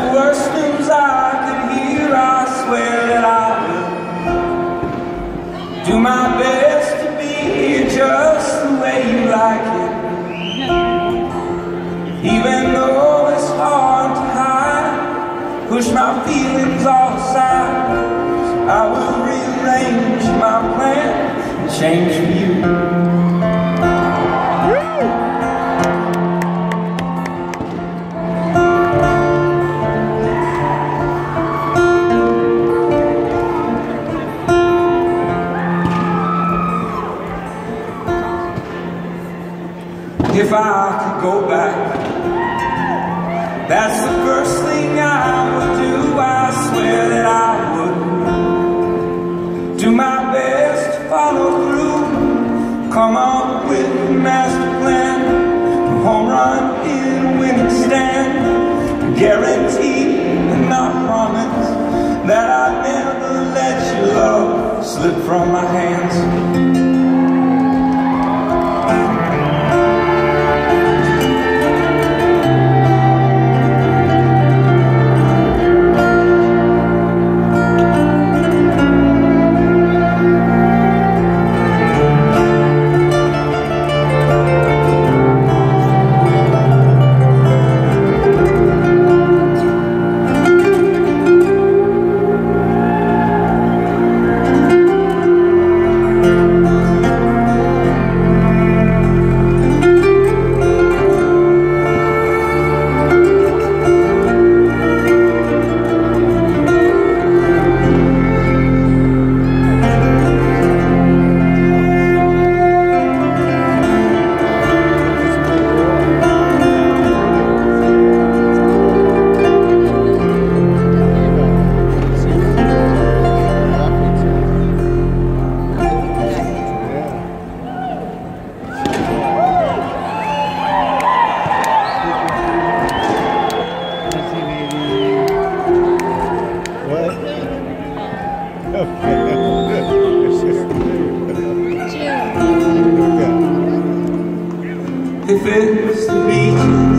the worst news I could hear. I swear that I will do my best to be here just the way you like it. Even though it's hard to hide, push my feelings all aside, I will rearrange my plan and change for you. If I could go back, that's the first thing I would do. I swear that I would do my best to follow through, come up with a master plan, a home run in a winning stand, guarantee and not promise that I'd never let your love slip from my hands. If it's the beach